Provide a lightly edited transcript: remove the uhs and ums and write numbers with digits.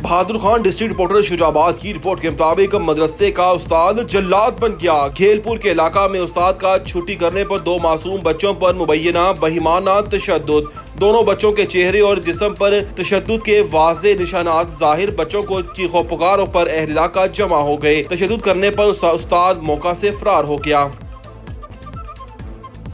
बहादुर Khan district reporter Shujabad की report के मुताबिक मदरसे का उस्ताद जल्लाद बन गया। घेलपुर के इलाका में उस्ताद का छुट्टी करने पर 2 मासूम बच्चों पर मुबैना बहिमाना तशद्दुद। दोनों बच्चों के चेहरे और जिस्म पर तशद्दुद के वाज़ेह निशानात जाहिर। बच्चों को चीखों पुकारों पर अहल इलाका जमा हो गए। तशद्दुद करने पर उस्ताद मौका से फरार हो गया।